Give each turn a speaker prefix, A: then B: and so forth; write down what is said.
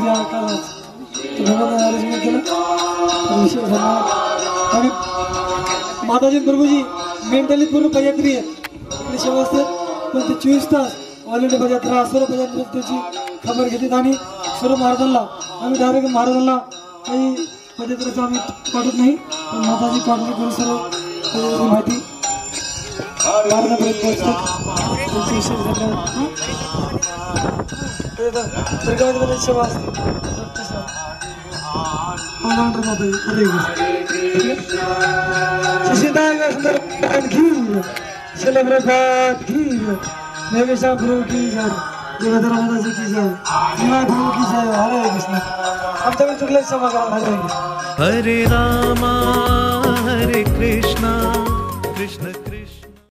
A: गुरुजी कालच भगवान अरेंजमेंट केलं विशेष धन्यवाद. आणि माताजी प्रभूजी मेंटली पूर्ण पदयात्री आहे इकडे सेवा असते पण ते 24 तास ऑल इंडिया पदयात्रा सर्व पदयात्रा त्याची खबर घेतात. आणि सर्व महाराजांना आम्ही डायरेक्ट महाराजांना काही पदयात्रेचं आम्ही पाठवत नाही पण माताजी पाठवणी करून सर्व पदयात्रेची माहिती महाराजांपर्यंत पोहोचतात. त्यांचे विशेष धन्यवाद. दुर्गावतीमध्ये सेवा असते गुरु की जय माताजी की जय गुरु की जय. हरे कृष्ण. आमच्याकडे चुकले क्षमा करा.
B: हरे रामा